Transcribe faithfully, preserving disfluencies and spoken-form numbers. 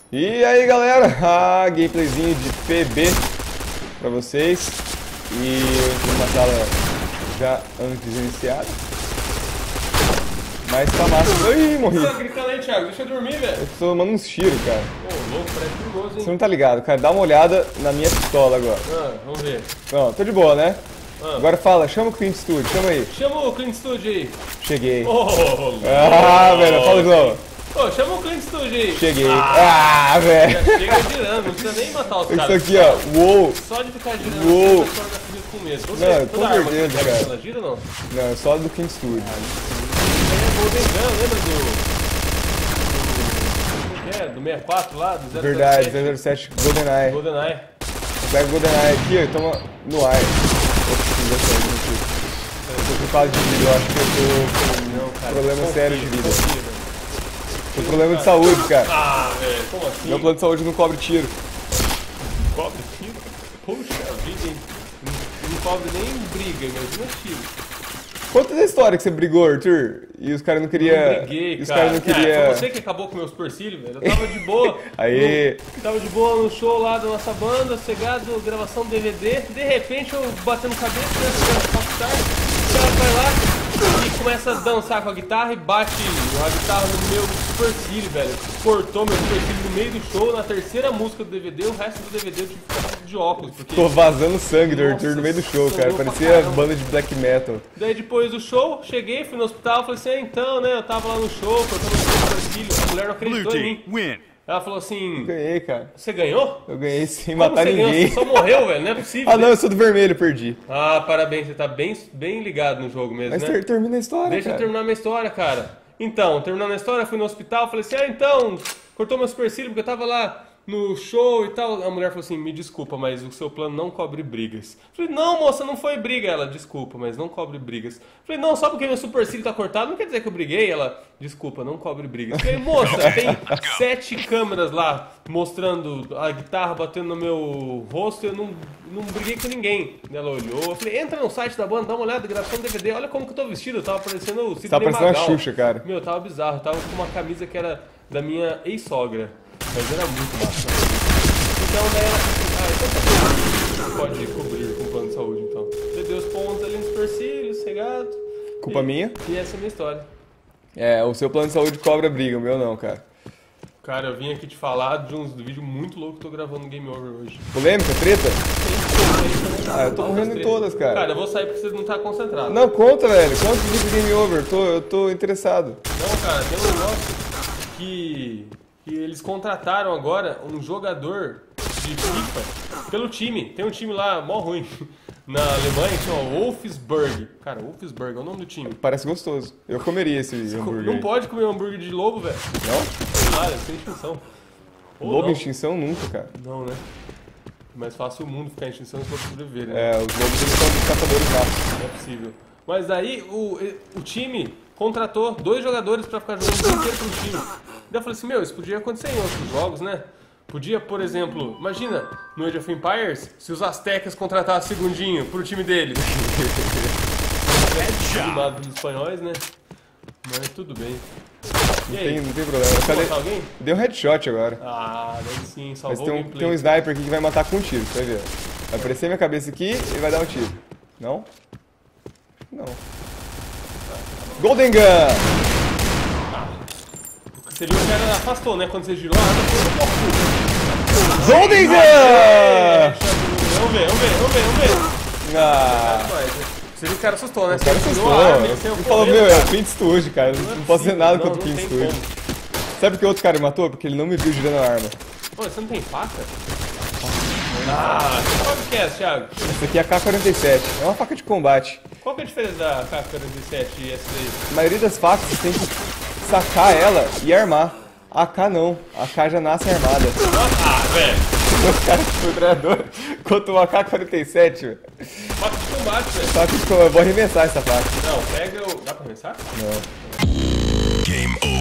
E aí galera, a gameplayzinho de P B pra vocês. E uma sala já antes iniciada. Mas tá massa. Ih, morri. Você tá gritando aí, Thiago? Deixa eu dormir, velho. Eu tô tomando uns tiros, cara. Ô, louco, parece perigoso, hein? Você não tá ligado, cara. Dá uma olhada na minha pistola agora. Ah, vamos ver. Não, tô de boa, né? Ah. Agora fala, chama o Clint Studio, chama aí. Chama o Clint Studio aí. Cheguei. Ô, Ah, velho, fala de novo. Ô, chama o Clint Studio aí. Cheguei. Ah, Já velho. chega girando, não precisa nem matar os Isso caras. aqui, ó. Uou. Só de ficar girando, Uou. você vai ficar com medo. Você, Não, toda com arma certeza, que pega, cara. ela gira ou não? Não, é só do Clint Studio. É Golden Gun, lembra do... do... Como que é? Do sessenta e quatro lá? Do zero zero sete? Verdade, zero zero sete GoldenEye. GoldenEye. Pega o GoldenEye aqui, ó, e toma no ar. Eu tô com fase de vida, eu acho que eu tô Não, com cara. problema confia, sério de vida. confia, velho. Tô com problema de saúde, cara. Ah, velho, como assim? Meu plano de saúde não cobre tiro. Cobre tiro? Poxa vida, hein? Não, não cobre nem briga, imagina tiro. Conta da história que você brigou, Arthur, e os caras não queriam. Não briguei, E os cara. caras não queriam. Ah, foi você que acabou com meus supercílios, velho. Eu tava de boa. Aê. No, tava de boa no show lá da nossa banda, cegado, gravação do D V D. De repente eu batendo cabeça, né? Jogando popstar. O cara vai lá e começa a dançar com a guitarra e bate a guitarra no meu supercílio, velho. Cortou meu supercílio no meio do show. Na terceira música do D V D, o resto do D V D eu tive que ficar de óculos. Porque... Tô vazando sangue do Nossa, Arthur no meio do show, cara. sangrou pra Parecia caramba. banda de black metal. Daí depois do show, cheguei, fui no hospital, falei assim, ah, então, né, eu tava lá no show, cortando o supercílio, a mulher não acreditou em mim. Win. Ela falou assim, Ganhei, cara. você ganhou? Eu ganhei sem Como matar você ganhou? ninguém. Você só morreu, velho, não é possível. Ah, não, eu sou do vermelho, perdi. Ah, parabéns, você tá bem, bem ligado no jogo mesmo, Mas né? ter, termina a história, Deixa eu cara. terminar minha história, cara. Então, terminando a história, fui no hospital, falei assim, ah, então, cortou meu supercílio porque eu tava lá no show e tal. A mulher falou assim, me desculpa, mas o seu plano não cobre brigas. Falei, não, moça, não foi briga. Ela, desculpa, mas não cobre brigas. Falei, não, só porque meu supercílio tá cortado, não quer dizer que eu briguei. Ela, desculpa, não cobre brigas. Falei, moça, tem sete câmeras lá mostrando a guitarra batendo no meu rosto e eu não, não briguei com ninguém. Ela olhou, eu falei, entra no site da banda, dá uma olhada, gravação do D V D, olha como que eu tô vestido. Eu tava parecendo o Sidney Tá parecendo uma Magal. Xuxa, cara. Meu, tava bizarro, eu tava com uma camisa que era da minha ex-sogra. Mas era muito massa. Então daí ela falou assim, ah, então tá bom. Pode cobrir com plano de saúde, então. Você deu os pontos ali no supercílio, cegado. Culpa e, minha? E essa é a minha história. É, o seu plano de saúde cobra briga, o meu não, cara. Cara, eu vim aqui te falar de uns vídeos muito loucos que eu tô gravando no Game Over hoje. Polêmica, treta? Tem Ah, eu tô morrendo em todas, cara. Cara, eu vou sair porque você não tá concentrado. Não, conta, velho. Conta o vídeo Game Over. Tô, eu tô interessado. Não, cara, tem um negócio que, que eles contrataram agora um jogador de FIFA pelo time. Tem um time lá, mó ruim, na Alemanha, que chama Wolfsburg. Cara, Wolfsburg é o nome do time. Parece gostoso. Eu comeria esse hambúrguer. Não aí. pode comer um hambúrguer de lobo, velho. Não? Ah, sem extinção. Ou Lobo não. em extinção nunca, cara. Não, né? É mais fácil o mundo ficar em extinção se for sobreviver, né? É, os lobos eles são caçadores rápidos. Não é possível. Mas aí o, o time contratou dois jogadores pra ficar jogando o dia inteiro pro time. Daí eu falei assim, meu, isso podia acontecer em outros jogos, né? Podia, por exemplo, imagina, no Age of Empires, se os Aztecas contratassem segundinho pro time deles. É animado dos espanhóis, né? Mas tudo bem. E Não aí? tem, não tem problema. Vai Cadê? matar alguém? Deu headshot agora. Ah, daí sim, Mas salvou tem o um, gameplay. tem um sniper aqui que vai matar com um tiro, você vai ver. Vai aparecer minha cabeça aqui e vai dar um tiro. Não? Não. Golden Gun! Você viu que o cara afastou, né? Quando você girou, a arma foi no corpo. Golden Gun! Vamos ver, vamos ver, vamos ver, vamos ver. Ah, Você viu que o cara assustou, né? o cara Você assustou. girou a arma, ele saiu Ele falou, correndo, meu, é o cara. Clint Studio, cara. Não, não posso dizer possível, nada não, contra o não Clint tem Studio. Sabe por que outro cara me matou? Porque ele não me viu girando a arma. Pô, você não tem faca? Ah, qual que é, Thiago? Essa aqui é a K quarenta e sete. É uma faca de combate. Qual que é a diferença da K quarenta e sete e essa daí? A maioria das facas você tem que sacar ela e armar. A AK não. A AK já nasce armada. Ah, velho. Os caras que treinador contra uma A K quarenta e sete, velho. Faca de combate, velho. Faca de combate. Eu vou arremessar essa faca. Não, pega o... Dá pra arremessar? Não. Game over.